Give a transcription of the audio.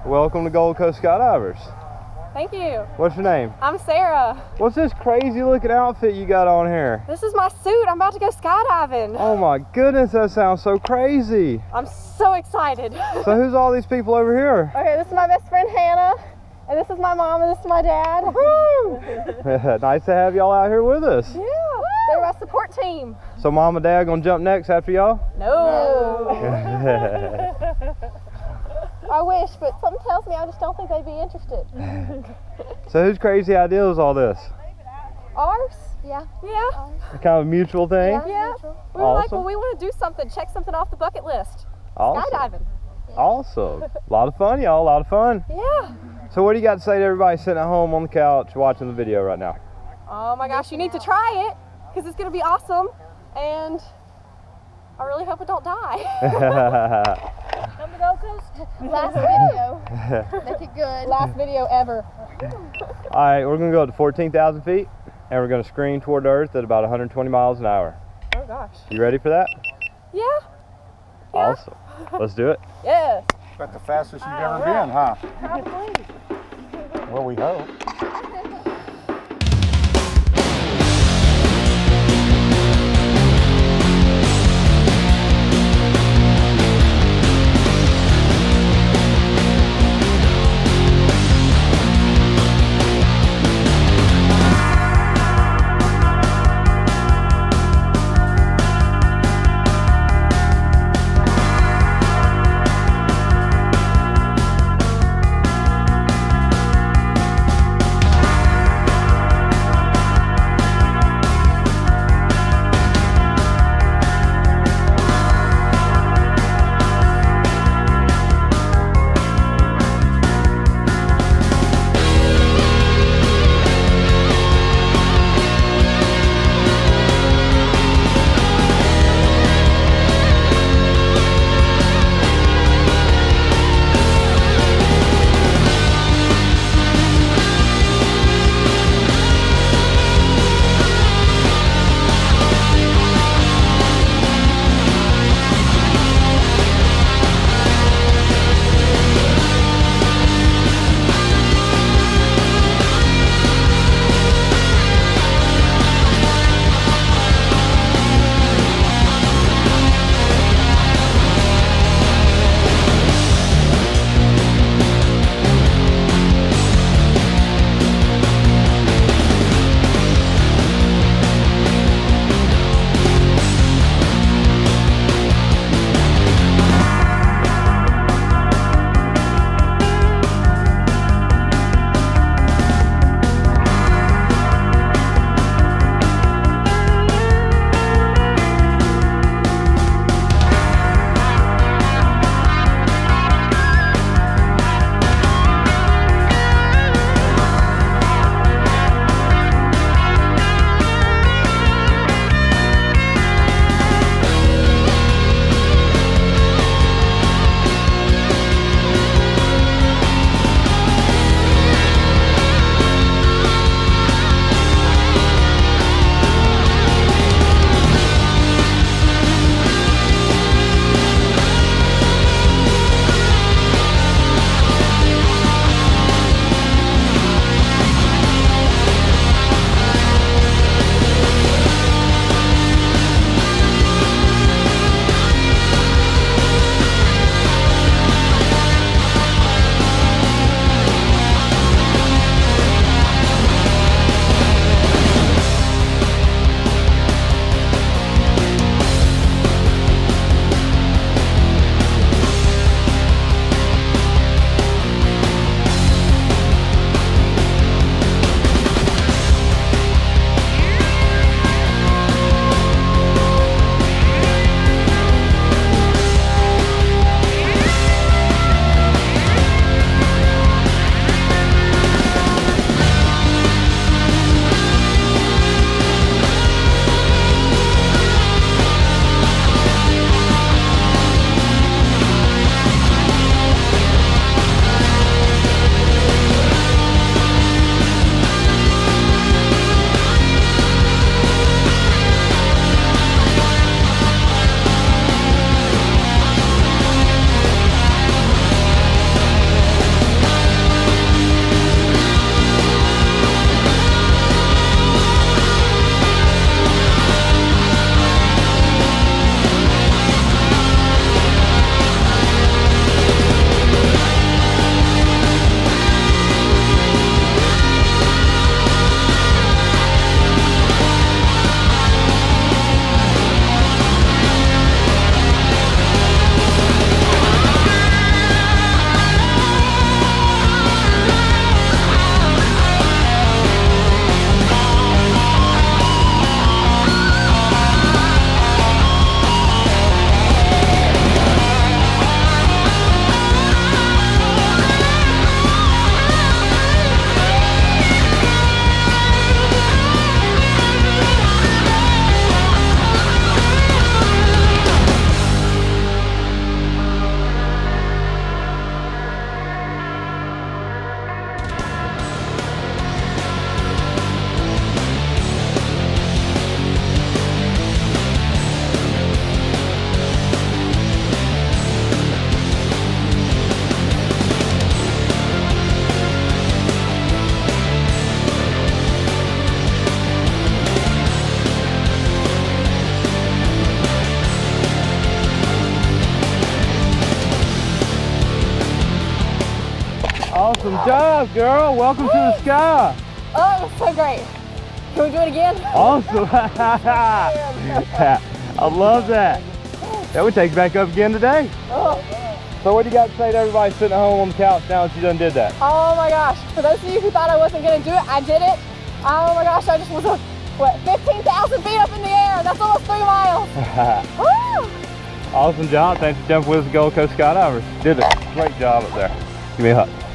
Welcome to Gold Coast Skydivers. Thank you. What's your name? I'm Sarah. What's this crazy looking outfit you got on here? This is my suit. I'm about to go skydiving. Oh my goodness, that sounds so crazy. I'm so excited. So who's all these people over here? Okay, this is my best friend Hannah, and this is my mom, and this is my dad. Nice to have y'all out here with us. Yeah, they're my support team. So mom and dad gonna jump next after y'all? No. I wish, but something tells me I just don't think they'd be interested. So whose crazy idea is all this? Ours? Yeah. Yeah. Kind of a mutual thing? Yeah. We were like, well, we want to do something, check something off the bucket list. Awesome. Skydiving. Awesome. A lot of fun, y'all. A lot of fun. Yeah. So what do you got to say to everybody sitting at home on the couch watching the video right now? Oh my gosh, you need to try it because it's going to be awesome, and I really hope it don't die. Come to Gold Coast. Last video. Make it good. Last video ever. All right, we're going to go up to 14,000 feet, and we're going to screen toward Earth at about 120 miles an hour. Oh gosh. You ready for that? Yeah. Awesome. Let's do it. Yes. About the fastest you've ever been, huh? Probably. Well, we hope. Awesome job, girl. Welcome to the sky. Oh, it was so great. Can we do it again? Awesome. I love that. Yeah, we take it back up again today. Oh. So what do you got to say to everybody sitting at home on the couch now that you done did that? Oh my gosh. For those of you who thought I wasn't going to do it, I did it. Oh my gosh, I just was, what, 15,000 feet up in the air. That's almost 3 miles. Woo! Awesome job. Thanks for jumping with us, Gold Coast Skydivers. Did a great job up there. Give me a hug.